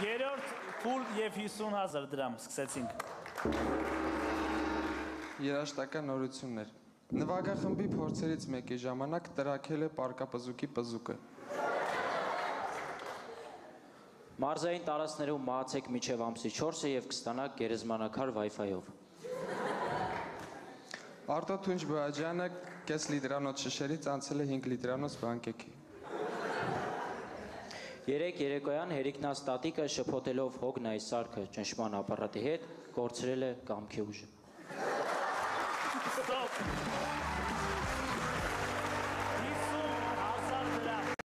Երրորդ փուլ եւ 50,000 դրամ սկսեցինք։ Երաշտական նորություններ։ Նվագախմբի փորձերից մեկի ժամանակ տրաքել է պարկապզուկի պզուկը։ Մարզային տարածքներում մահացեք մինչև ամսի 4-ը եւ կստանաք գերեզմանակար Wi-Fi-ով։ Արտո Թունջ Բոյաջյանը կես լիտրանոց շշերից անցել է 5 լիտրանոց բանկեքի։ Երեկոյան Հերիկնաց տատիկը շփոթելով Հոգնայի սարքը ճնշման ապարատի հետ կորցրել է կամքի ուժը։ Ստոպ։